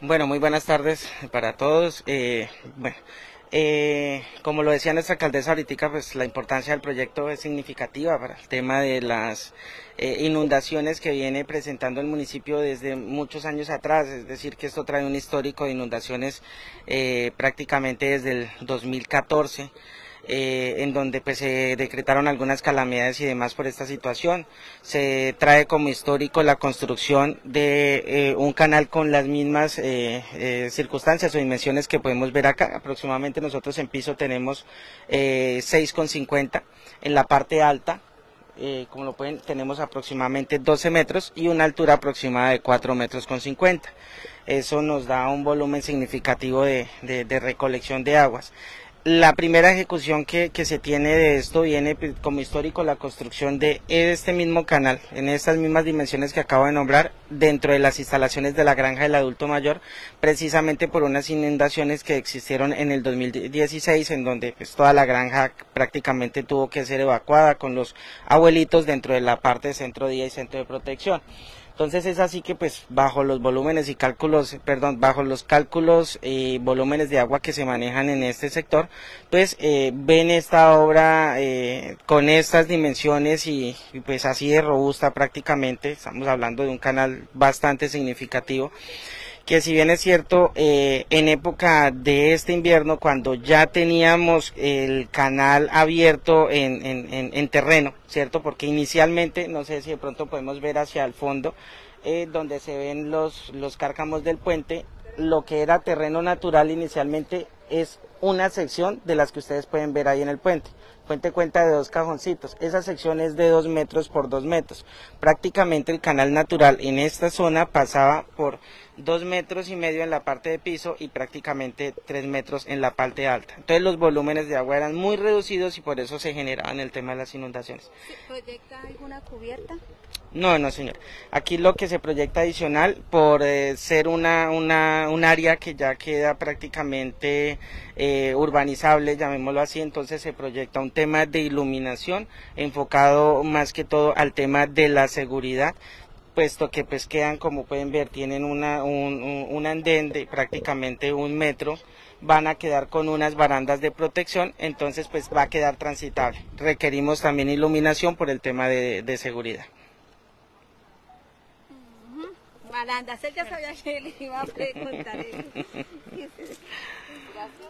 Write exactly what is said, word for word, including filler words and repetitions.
Bueno, muy buenas tardes para todos. Eh, bueno, eh, como lo decía nuestra alcaldesa ahorita, pues la importancia del proyecto es significativa para el tema de las eh, inundaciones que viene presentando el municipio desde muchos años atrás, es decir, que esto trae un histórico de inundaciones eh, prácticamente desde el dos mil catorce. Eh, en donde pues se decretaron algunas calamidades y demás por esta situación. Se trae como histórico la construcción de eh, un canal con las mismas eh, eh, circunstancias o dimensiones que podemos ver acá. Aproximadamente nosotros en piso tenemos eh, seis con cincuenta, en la parte alta Eh, como lo pueden, tenemos aproximadamente doce metros y una altura aproximada de cuatro metros con cincuenta. Eso nos da un volumen significativo de, de, de recolección de aguas. La primera ejecución que, que se tiene de esto viene como histórico la construcción de este mismo canal, en estas mismas dimensiones que acabo de nombrar, dentro de las instalaciones de la Granja del Adulto Mayor, precisamente por unas inundaciones que existieron en el dos mil dieciséis, en donde pues, toda la granja prácticamente tuvo que ser evacuada con los abuelitos dentro de la parte de centro día y centro de protección. Entonces es así que pues bajo los volúmenes y cálculos, perdón, bajo los cálculos y volúmenes de agua que se manejan en este sector, pues eh, ven esta obra eh, con estas dimensiones y, y pues así de robusta prácticamente. Estamos hablando de un canal bastante significativo, que si bien es cierto, eh, en época de este invierno, cuando ya teníamos el canal abierto en, en, en, en terreno, ¿cierto? Porque inicialmente, no sé si de pronto podemos ver hacia el fondo, eh, donde se ven los, los cárcamos del puente, lo que era terreno natural inicialmente es una sección de las que ustedes pueden ver ahí en el puente. El puente cuenta de dos cajoncitos, esa sección es de dos metros por dos metros. Prácticamente el canal natural en esta zona pasaba por dos metros y medio en la parte de piso y prácticamente tres metros en la parte alta. Entonces los volúmenes de agua eran muy reducidos y por eso se generaban el tema de las inundaciones. ¿Se proyecta alguna cubierta? No, no señor. Aquí lo que se proyecta adicional por eh, ser una, una, un área que ya queda prácticamente eh, urbanizable, llamémoslo así, entonces se proyecta un tema de iluminación enfocado más que todo al tema de la seguridad, puesto que pues quedan, como pueden ver, tienen una, un, un, un andén de prácticamente un metro, van a quedar con unas barandas de protección, entonces pues va a quedar transitable. Requerimos también iluminación por el tema de, de seguridad. Maranda, él ya sabía que le iba a preguntar eso. Gracias.